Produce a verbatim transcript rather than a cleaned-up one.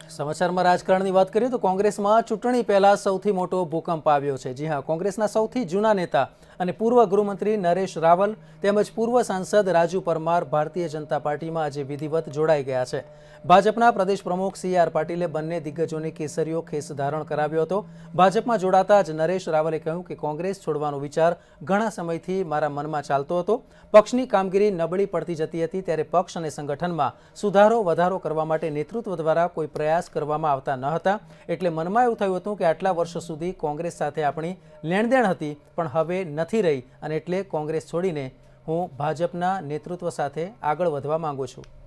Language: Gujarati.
સમાચારમાં રાજકારણની વાત કરીએ તો કોંગ્રેસમાં ચૂંટણી પહેલા સૌથી મોટો ભૂકંપ આવ્યો છે। જી હા, કોંગ્રેસના સૌથી જૂના નેતા અને પૂર્વ ગૃહમંત્રી નરેશ રાવલ તેમજ પૂર્વ સાંસદ રાજુ પરમાર ભારતીય જનતા પાર્ટીમાં આજે વિધિવત જોડાઈ ગયા છે। ભાજપના પ્રદેશ પ્રમુખ સી આર પાટીલે બંને દિગ્ગજોની કેસરીઓ ખેસ ધારણ કરાવ્યો હતો। ભાજપમાં જોડાતા જ નરેશ રાવલે કહ્યું કે કોંગ્રેસ છોડવાનો વિચાર ઘણા સમયથી મારા મનમાં ચાલતો હતો। પક્ષની કામગીરી નબળી પડતી જતી હતી, ત્યારે પક્ષ અને સંગઠનમાં સુધારો વધારો કરવા માટે નેતૃત્વ દ્વારા કોઈ પ્રયાસ કરવામાં આવતા ન હતા, એટલે મનમાં એવું થયું હતું કે આટલા વર્ષો સુધી કોંગ્રેસ સાથે આપણી લેણદેણ હતી પણ હવે નથી રહી, અને એટલે કોંગ્રેસ છોડીને હું ભાજપના નેતૃત્વ સાથે આગળ વધવા માંગુ છું।